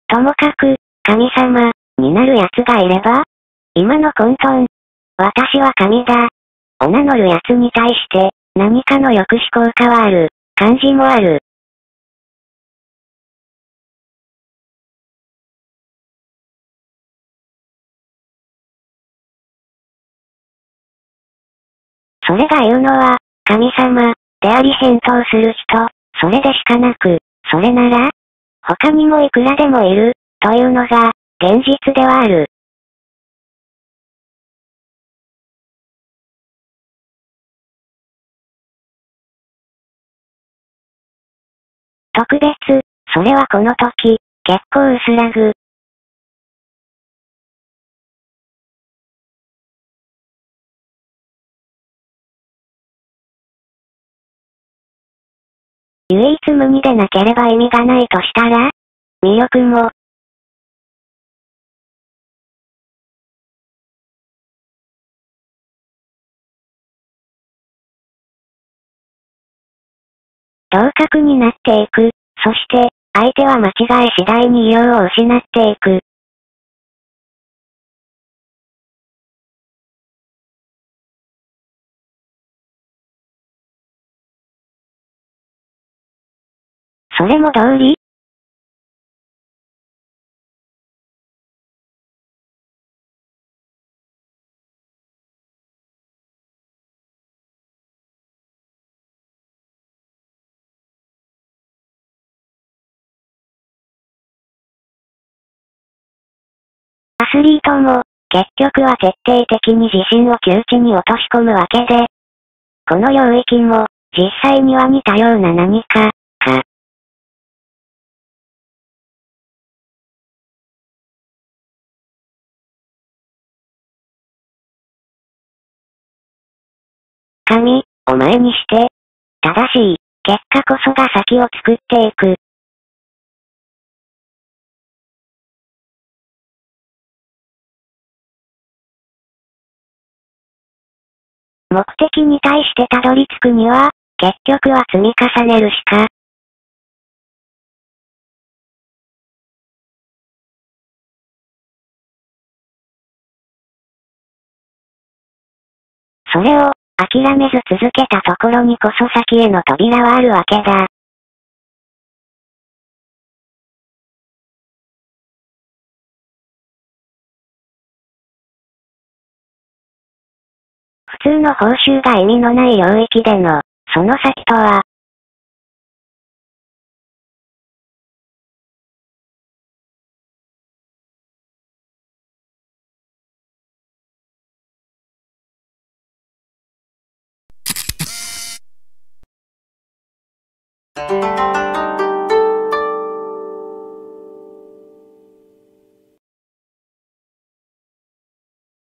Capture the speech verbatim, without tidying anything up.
ともかく、神様、になる奴がいれば、今の混沌。私は神だ。を名乗る奴に対して、何かの抑止効果はある。感じもある。それが言うのは、神様、であり返答する人、それでしかなく、それなら、他にもいくらでもいる、というのが、現実ではある。特別、それはこの時、結構薄らぐ。唯一無二でなければ意味がないとしたら、魅力も、同格になっていく。そして、相手は間違い次第に意量を失っていく。それも道理？アスリートも、結局は徹底的に自信を窮地に落とし込むわけで、この領域も、実際には似たような何か、か。神、を前にして、正しい、結果こそが先を作っていく。目的に対してたどり着くには、結局は積み重ねるしか。それを、諦めず続けたところにこそ先への扉はあるわけだ。普通の報酬が意味のない領域での、その先とは、